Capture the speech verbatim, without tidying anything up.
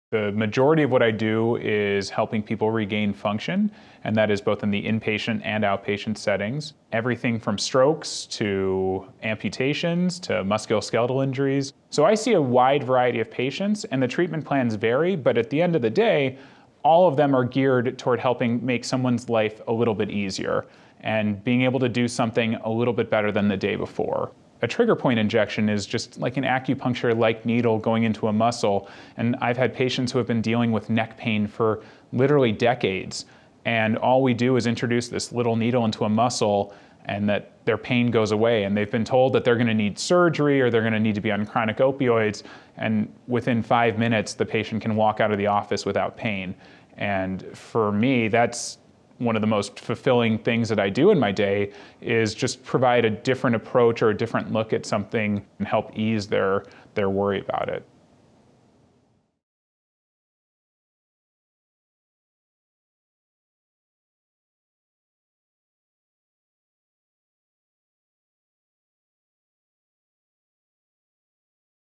The majority of what I do is helping people regain function, and that is both in the inpatient and outpatient settings. Everything from strokes to amputations to musculoskeletal injuries. So I see a wide variety of patients, and the treatment plans vary, but at the end of the day, all of them are geared toward helping make someone's life a little bit easier and being able to do something a little bit better than the day before. A trigger point injection is just like an acupuncture-like needle going into a muscle, and I've had patients who have been dealing with neck pain for literally decades, and all we do is introduce this little needle into a muscle and that their pain goes away, and they've been told that they're going to need surgery or they're going to need to be on chronic opioids, and within five minutes the patient can walk out of the office without pain. And for me, that's one of the most fulfilling things that I do in my day, is just provide a different approach or a different look at something and help ease their, their worry about it.